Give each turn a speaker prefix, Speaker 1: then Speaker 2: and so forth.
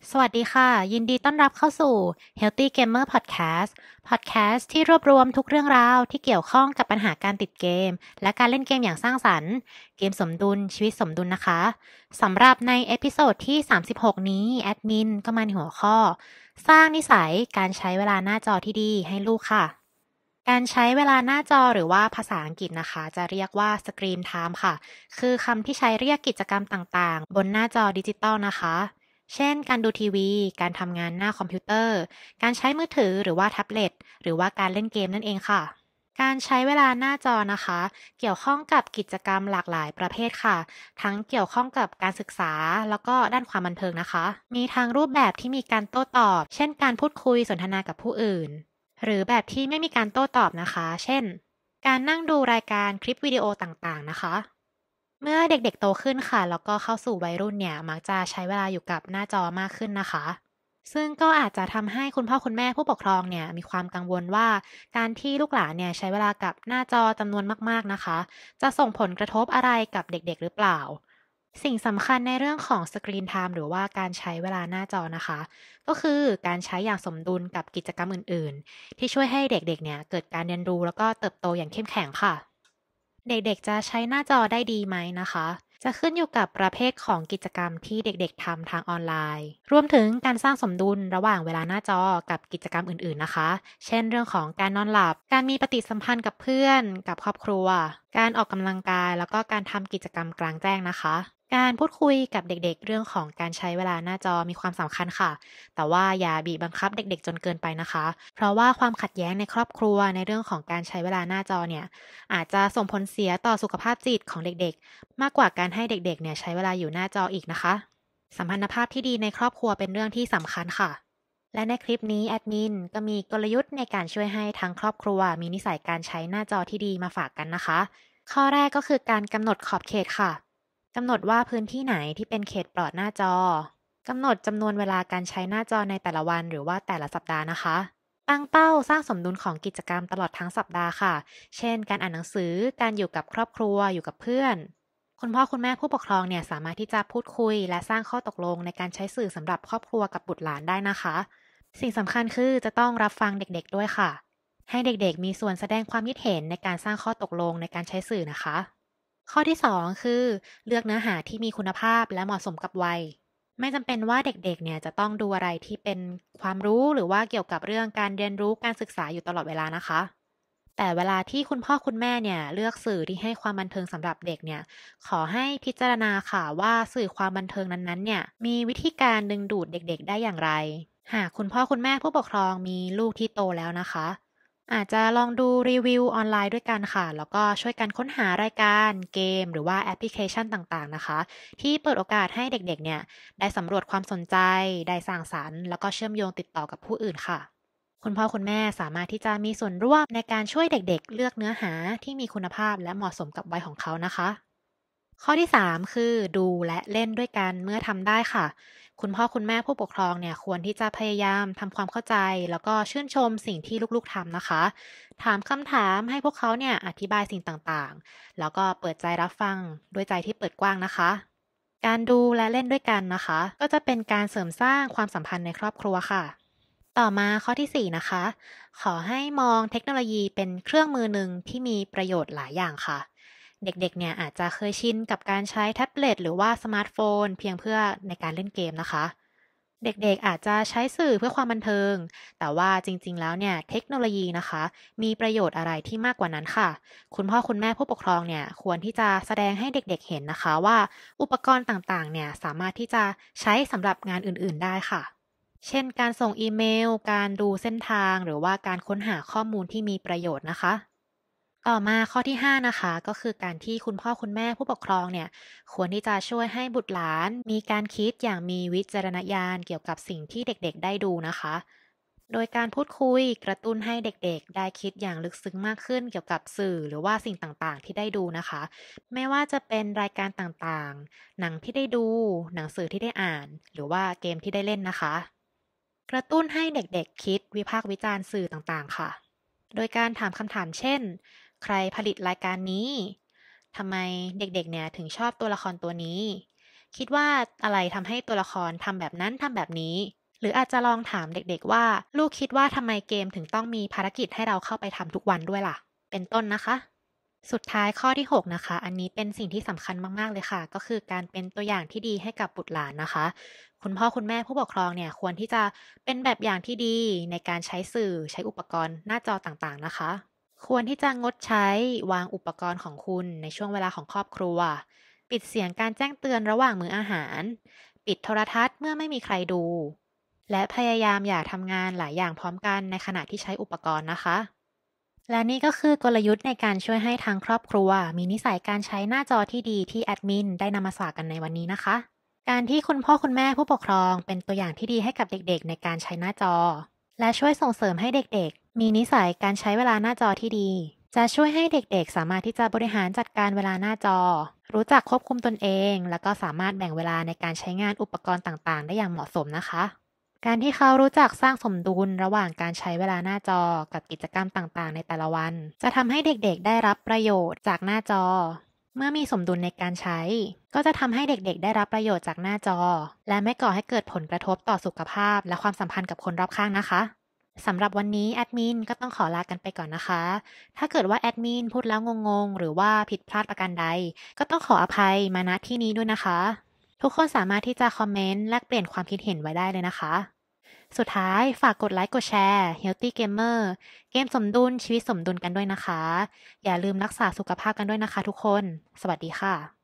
Speaker 1: สวัสดีค่ะยินดีต้อนรับเข้าสู่ Healthy Gamer Podcast ที่รวบรวมทุกเรื่องราวที่เกี่ยวข้องกับปัญหาการติดเกมและการเล่นเกมอย่างสร้างสรรค์เกมสมดุลชีวิตสมดุลนะคะสำหรับในเอพิโซดที่36นี้แอดมินก็มาในหัวข้อสร้างนิสัยการใช้เวลาหน้าจอที่ดีให้ลูกค่ะการใช้เวลาหน้าจอหรือว่าภาษาอังกฤษนะคะจะเรียกว่า Screen Time ค่ะคือคำที่ใช้เรียกกิจกรรมต่างๆบนหน้าจอดิจิตอลนะคะเช่นการดูทีวีการทำงานหน้าคอมพิวเตอร์การใช้มือถือหรือว่าแท็บเล็ตหรือว่าการเล่นเกมนั่นเองค่ะการใช้เวลาหน้าจอนะคะเกี่ยวข้องกับกิจกรรมหลากหลายประเภทค่ะทั้งเกี่ยวข้องกับการศึกษาแล้วก็ด้านความบันเทิงนะคะมีทางรูปแบบที่มีการโต้ตอบเช่นการพูดคุยสนทนากับผู้อื่น หรือแบบที่ไม่มีการโต้ตอบนะคะ เช่น การนั่งดูรายการคลิปวิดีโอต่างๆนะคะ เมื่อเด็กๆโตขึ้นค่ะแล้วก็เข้าสู่วัยรุ่นเนี่ยมักจะใช้เวลาอยู่กับหน้าจอมากขึ้นนะคะ ซึ่งก็อาจจะทำให้คุณพ่อคุณแม่ผู้ปกครองเนี่ยมีความกังวลว่าการที่ลูกหลานเนี่ยใช้เวลากับหน้าจอจำนวนมากๆนะคะจะส่งผลกระทบอะไรกับเด็กๆหรือเปล่าสิ่งสำคัญในเรื่องของ Screen Time หรือว่าการใช้เวลาหน้าจอนะคะก็คือการใช้อย่างสมดุลกับกิจกรรมอื่นๆที่ช่วยให้เด็กๆเนี่ยเกิดการเรียนรู้แล้วก็เติบโตอย่างเข้มแข็งค่ะ เด็กๆจะใช้หน้าจอได้ดีไหมนะคะ จะขึ้นอยู่กับประเภทของกิจกรรมที่เด็กๆทำทางออนไลน์ รวมถึงการสร้างสมดุลระหว่างเวลาหน้าจอกับกิจกรรมอื่นๆนะคะ เช่นเรื่องของการนอนหลับ การมีปฏิสัมพันธ์กับเพื่อนกับครอบครัว การออกกำลังกายแล้วก็การทำกิจกรรมกลางแจ้งนะคะ การพูดคุยกับเด็กๆเรื่องของการใช้เวลาหน้าจอมีความสำคัญค่ะ แต่ว่าอย่าบีบบังคับเด็กๆจนเกินไปนะคะ เพราะว่าความขัดแย้งในครอบครัวในเรื่องของการใช้เวลาหน้าจอเนี่ยอาจจะส่งผลเสียต่อสุขภาพจิตของเด็กๆมากกว่าการให้เด็กๆเนี่ยใช้เวลาอยู่หน้าจออีกนะคะสัมพันธภาพที่ดีในครอบครัวเป็นเรื่องที่สำคัญค่ะและในคลิปนี้แอดมินก็มีกลยุทธ์ในการช่วยให้ทั้งครอบครัวมีนิสัยการใช้หน้าจอที่ดีมาฝากกันนะคะข้อแรกก็คือการกำหนดขอบเขตค่ะ กำหนดว่าพื้นที่ไหนที่เป็นเขตปลอดหน้าจอ กำหนดจำนวนเวลาการใช้หน้าจอในแต่ละวันหรือว่าแต่ละสัปดาห์นะคะ ตั้งเป้าสร้างสมดุลของกิจกรรมตลอดทั้งสัปดาห์ค่ะ เช่น การอ่านหนังสือ การอยู่กับครอบครัว อยู่กับเพื่อน คุณพ่อคุณแม่ผู้ปกครองเนี่ยสามารถที่จะพูดคุยและสร้างข้อตกลงในการใช้สื่อสำหรับครอบครัวกับบุตรหลานได้นะคะ สิ่งสำคัญคือจะต้องรับฟังเด็กๆด้วยค่ะ ให้เด็กๆมีส่วนแสดงความคิดเห็นในการสร้างข้อตกลงในการใช้สื่อนะคะ ข้อที่2คือเลือกเนื้อหาที่มีคุณภาพและเหมาะสมกับวัยไม่จำเป็นว่าเด็กๆเนี่ยจะต้องดูอะไรที่เป็นความรู้หรือว่าเกี่ยวกับเรื่องการเรียนรู้การศึกษาอยู่ตลอดเวลานะคะแต่เวลาที่คุณพ่อคุณแม่เนี่ยเลือกสื่อที่ให้ความบันเทิงสำหรับเด็กเนี่ยขอให้พิจารณาค่ะว่าสื่อความบันเทิงนั้นๆเนี่ยมีวิธีการดึงดูดเด็กๆได้อย่างไรหากคุณพ่อคุณแม่ผู้ปกครองมีลูกที่โตแล้วนะคะ อาจจะลองดูรีวิวออนไลน์ด้วยกันค่ะ แล้วก็ช่วยกันค้นหารายการเกมหรือว่าแอปพลิเคชันต่างๆนะคะที่เปิดโอกาสให้เด็กๆเนี่ยได้สำรวจความสนใจได้สร้างสรรค์แล้วก็เชื่อมโยงติดต่อกับผู้อื่นค่ะคุณพ่อคุณแม่สามารถที่จะมีส่วนร่วมในการช่วยเด็กๆเลือกเนื้อหาที่มีคุณภาพและเหมาะสมกับวัยของเขานะคะ ข้อที่3คือดูและเล่นด้วยกันเมื่อทำได้ค่ะคุณพ่อคุณแม่ผู้ปกครองเนี่ยควรที่จะพยายามทำความเข้าใจแล้วก็ชื่นชมสิ่งที่ลูกๆทำนะคะถามคำถามให้พวกเขาเนี่ยอธิบายสิ่งต่างๆแล้วก็เปิดใจรับฟังด้วยใจที่เปิดกว้างนะคะการดูและเล่นด้วยกันนะคะก็จะเป็นการเสริมสร้างความสัมพันธ์ในครอบครัวค่ะต่อมาข้อที่4นะคะขอให้มองเทคโนโลยีเป็นเครื่องมือหนึ่งที่มีประโยชน์หลายอย่างค่ะ เด็กๆเนี่ยอาจจะเคยชินกับการใช้แท็บเล็ตหรือว่าสมาร์ทโฟนเพียงเพื่อในการเล่นเกมนะคะ เด็กๆอาจจะใช้สื่อเพื่อความบันเทิง แต่ว่าจริงๆแล้วเนี่ยเทคโนโลยีนะคะมีประโยชน์อะไรที่มากกว่านั้นค่ะ คุณพ่อคุณแม่ผู้ปกครองเนี่ยควรที่จะแสดงให้เด็กๆเห็นนะคะว่าอุปกรณ์ต่างๆเนี่ยสามารถที่จะใช้สำหรับงานอื่นๆได้ค่ะ เช่นการส่งอีเมล การดูเส้นทางหรือว่าการค้นหาข้อมูลที่มีประโยชน์นะคะ ต่อมาข้อที่5นะคะก็คือการที่คุณพ่อคุณแม่ผู้ปกครองเนี่ยควรที่จะช่วยให้บุตรหลานมีการคิดอย่างมีวิจารณญาณเกี่ยวกับสิ่งที่เด็กๆได้ดูนะคะโดยการพูดคุยกระตุ้นให้เด็กๆได้คิดอย่างลึกซึ้งมากขึ้นเกี่ยวกับสื่อหรือว่าสิ่งต่างๆที่ได้ดูนะคะไม่ว่าจะเป็นรายการต่างๆหนังที่ได้ดูหนังสือที่ได้อ่านหรือว่าเกมที่ได้เล่นนะคะกระตุ้นให้เด็กๆคิดวิพากษ์วิจารณ์สื่อต่างๆค่ะ โดยการถามคำถามเช่น ใครผลิตรายการนี้ ทำไมเด็กๆเนี่ยถึงชอบตัวละครตัวนี้คิดว่าอะไรทำให้ตัวละครทำแบบนั้นทำแบบนี้หรืออาจจะลองถามเด็กๆว่าลูกคิดว่าทำไมเกมถึงต้องมีภารกิจให้เราเข้าไปทำทุกวันด้วยล่ะเป็นต้นนะคะสุดท้ายข้อที่6นะคะอันนี้เป็นสิ่งที่สำคัญมากๆเลยค่ะก็คือการเป็นตัวอย่างที่ดีให้กับบุตรหลานนะคะคุณพ่อคุณแม่ผู้ปกครองเนี่ยควรที่จะเป็นแบบอย่างที่ดีในการใช้สื่อใช้อุปกรณ์หน้าจอต่างๆนะคะควรที่จะงดใช้วางอุปกรณ์ของคุณในช่วงเวลาของครอบครัวปิดเสียงการแจ้งเตือนระหว่างมื้ออาหารปิดโทรทัศน์เมื่อไม่มีใครดูและพยายามอย่าทำงานหลายอย่างพร้อมกันในขณะที่ใช้อุปกรณ์นะคะและนี่ก็คือกลยุทธ์ในการช่วยให้ทางครอบครัวมีนิสัยการใช้หน้าจอที่ดีที่แอดมินได้นำมาฝากกันในวันนี้นะคะการที่คุณพ่อคุณแม่ผู้ปกครองเป็นตัวอย่างที่ดีให้กับเด็กๆในการใช้หน้าจอและช่วยส่งเสริมให้เด็กๆมีนิสัยการใช้เวลาหน้าจอที่ดีจะช่วยให้เด็กๆสามารถที่จะบริหารจัดการเวลาหน้าจอรู้จักควบคุมตนเองแล้วก็สามารถแบ่งเวลาในการใช้งานอุปกรณ์ต่างๆได้อย่างเหมาะสมนะคะการที่เขารู้จักสร้างสมดุลระหว่างการใช้เวลาหน้าจอกับกิจกรรมต่างๆในแต่ละวันจะทำให้เด็กๆได้รับประโยชน์จากหน้าจอเมื่อมีสมดุลในการใช้ก็จะทำให้เด็กๆได้รับประโยชน์จากหน้าจอและไม่ก่อให้เกิดผลกระทบต่อสุขภาพและความสัมพันธ์กับคนรอบข้างนะคะสำหรับวันนี้แอดมินก็ต้องขอลากันไปก่อนนะคะถ้าเกิดว่าแอดมินพูดแล้วงงๆหรือว่าผิดพลาดประการใดก็ต้องขออภัยมาณที่นี้ด้วยนะคะทุกคนสามารถที่จะคอมเมนต์แลกเปลี่ยนความคิดเห็นไว้ได้เลยนะคะสุดท้ายฝากกดไลค์กดแชร์ Healthy Gamer เกมสมดุลชีวิตสมดุลกันด้วยนะคะอย่าลืมรักษาสุขภาพกันด้วยนะคะทุกคนสวัสดีค่ะ